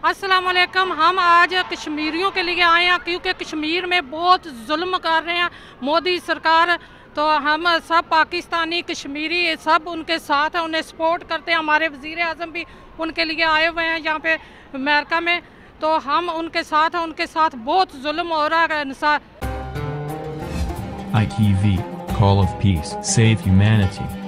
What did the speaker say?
अस्सलाम वालेकुम। हम आज कश्मीरियों के लिए आए हैं क्योंकि कश्मीर में बहुत जुल्म कर रहे हैं मोदी सरकार। तो हम सब पाकिस्तानी कश्मीरी सब उनके साथ हैं, उन्हें सपोर्ट करते हैं। हमारे वज़ीर आज़म भी उनके लिए आए हुए हैं यहाँ पे अमेरिका में, तो हम उनके साथ हैं। उनके साथ बहुत जुल्म हो रहा है इंसान। ITV, Call of Peace, Save Humanity.